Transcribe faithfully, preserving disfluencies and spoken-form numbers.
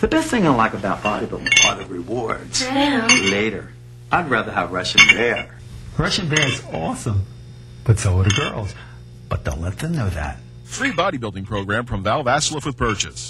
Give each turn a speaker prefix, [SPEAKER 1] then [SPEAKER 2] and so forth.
[SPEAKER 1] best thing I like about bodybuilding are the rewards.
[SPEAKER 2] Yeah.
[SPEAKER 1] Later, I'd rather have Russian Bear.
[SPEAKER 3] Russian Bear is awesome, but so are the girls. But don't let them know that.
[SPEAKER 4] Free bodybuilding program from Val Vasilef with purchase.